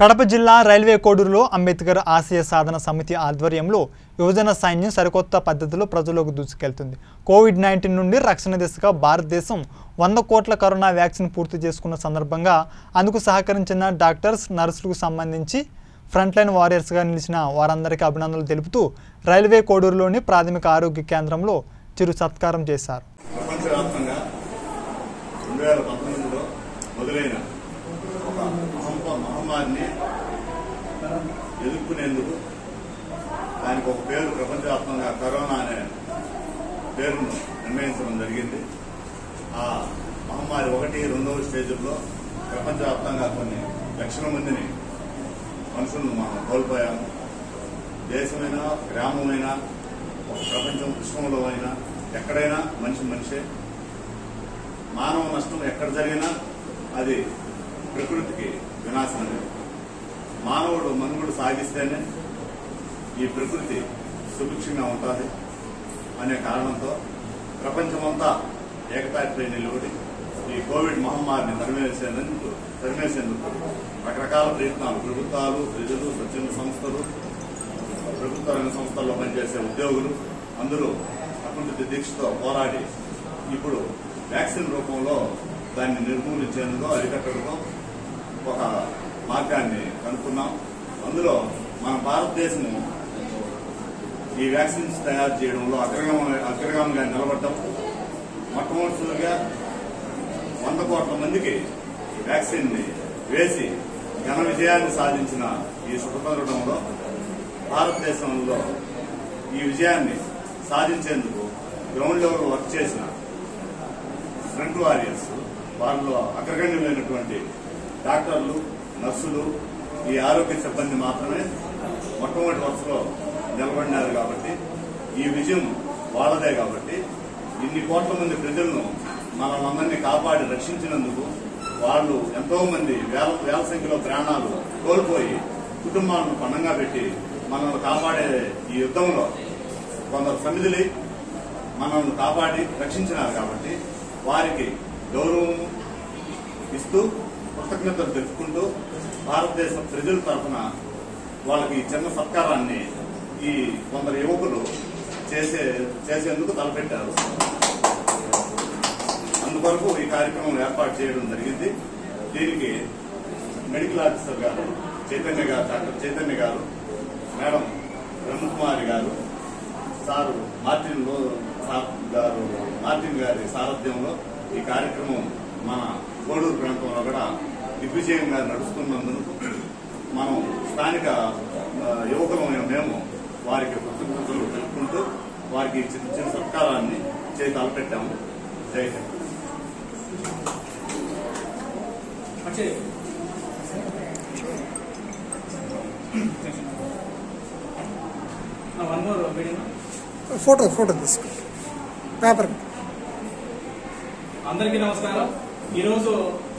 కడప జిల్లా రైల్వే కోడూరులో అంబేద్కర్ ఆశయ సాధన సమితి ఆధ్వర్యంలో యువజన సైన్యం సరికొత్త పద్ధతిలో ప్రజలకు దూసుకెళ్తుంది. కోవిడ్-19 నుండి రక్షణ దిశగా భారతదేశం 100 కోట్ల కరోనా వ్యాక్సిన్ పూర్తి చేసుకున్న సందర్భంగా అందుకు సహకరించిన డాక్టర్స్, నర్సులకు సంబంధించి ఫ్రంట్ లైన్ వారియర్స్గా నిలిచిన వారందరికీ అభినందనలు తెలుపుతూ రైల్వే కోడూరులోని ప్రాథమిక ఆరోగ్య కేంద్రంలో చిరు సత్కారం చేశారు. ప్రపంచవ్యాప్తంగా 2019లో మొదలైన ఒక మహమ్మారిని ఎదుర్కొనేందుకు దానికి ఒక పేరు ప్రపంచవ్యాప్తంగా కరోనా అనే పేరును నిర్ణయించడం జరిగింది. ఆ మహమ్మారి 1, 2వ స్టేజ్లో ప్రపంచవ్యాప్తంగా కొన్ని లక్షల మందిని మనుషులను మనం కోల్పోయాము. దేశమైనా, గ్రామమైనా, ప్రపంచం విశ్వంలో అయినా ఎక్కడైనా మనిషే. మానవ నష్టం ఎక్కడ జరిగినా అది ప్రకృతికి వినాశనమే. మానవుడు మనుగడ సాగిస్తేనే ఈ ప్రకృతి సుభిక్షంగా ఉంటుంది అనే కారణంతో ప్రపంచమంతా ఏకతాటిపై నిలబడి ఈ కోవిడ్ మహమ్మారిని తరిమేసేందుకు రకరకాల ప్రయత్నాలు ప్రభుత్వాలు, ప్రజలు, స్వచ్ఛంద సంస్థలు, ప్రభుత్వ రంగ సంస్థల్లో పనిచేసే ఉద్యోగులు అందరూ అకుంఠిత దీక్షతో పోరాడి ఇప్పుడు వ్యాక్సిన్ రూపంలో దాన్ని నిర్మూలించేందుకు, అరికట్టడంలో ఒక మార్గాన్ని కనుక్కున్నాం. అందులో మన భారతదేశము ఈ వ్యాక్సిన్స్ తయారు చేయడంలో అగ్రగామిగా నిలబడ్డం. మొట్టమొదటిగా 100 కోట్ల మందికి వ్యాక్సిన్ ని వేసి ఘన విజయాన్ని సాధించిన ఈ శుభతరుణంలో భారతదేశంలో ఈ విజయాన్ని సాధించేందుకు గ్రౌండ్ లెవెల్ వర్క్ చేసిన ఫ్రంట్ వారియర్స్, వారిలో అగ్రగణ్యులైనటువంటి డాక్టర్లు, నర్సులు, ఈ ఆరోగ్య సిబ్బంది మాత్రమే మొట్టమొదటి వరుసలో నిలబడినారు. కాబట్టి ఈ విజయం వాళ్ళదే. కాబట్టి ఇన్ని కోట్ల మంది ప్రజలను మనల్ని కాపాడి రక్షించినందుకు వాళ్ళు ఎంతో మంది వేల సంఖ్యలో ప్రాణాలు కోల్పోయి కుటుంబాలను పణంగా పెట్టి మనల్ని కాపాడే ఈ యుద్ధంలో కొందరు సమిధులై మనల్ని కాపాడి రక్షించినారు. కాబట్టి వారికి గౌరవం ఇస్తూ కృతజ్ఞతలు తెలుపుకుంటూ భారతదేశ ప్రజల తరఫున వాళ్ళకి చిన్న సత్కారాన్ని ఈ కొందరు యువకులు చేసేందుకు తలపెట్టారు. అందువరకు ఈ కార్యక్రమం ఏర్పాటు చేయడం జరిగింది. దీనికి మెడికల్ ఆఫీసర్ గారు డాక్టర్ చైతన్య గారు, మేడం బ్రహ్మకుమారి గారు, సారు మార్టిన్ గారి సారథ్యంలో ఈ కార్యక్రమం మన కోడూరు ప్రాంతంలో కూడా దిగ్విజయంగా నడుస్తున్నందుకు మనం స్థానిక యువకులమైన మేము వారికి కృతజ్ఞతలు తెలుపుకుంటూ వారికి చిన్న సత్కారాన్ని చేసి తలపెట్టాము. జై హింద్. ఫోటో తీసుకో పేపర్. అందరికీ నమస్కారం. ఈరోజు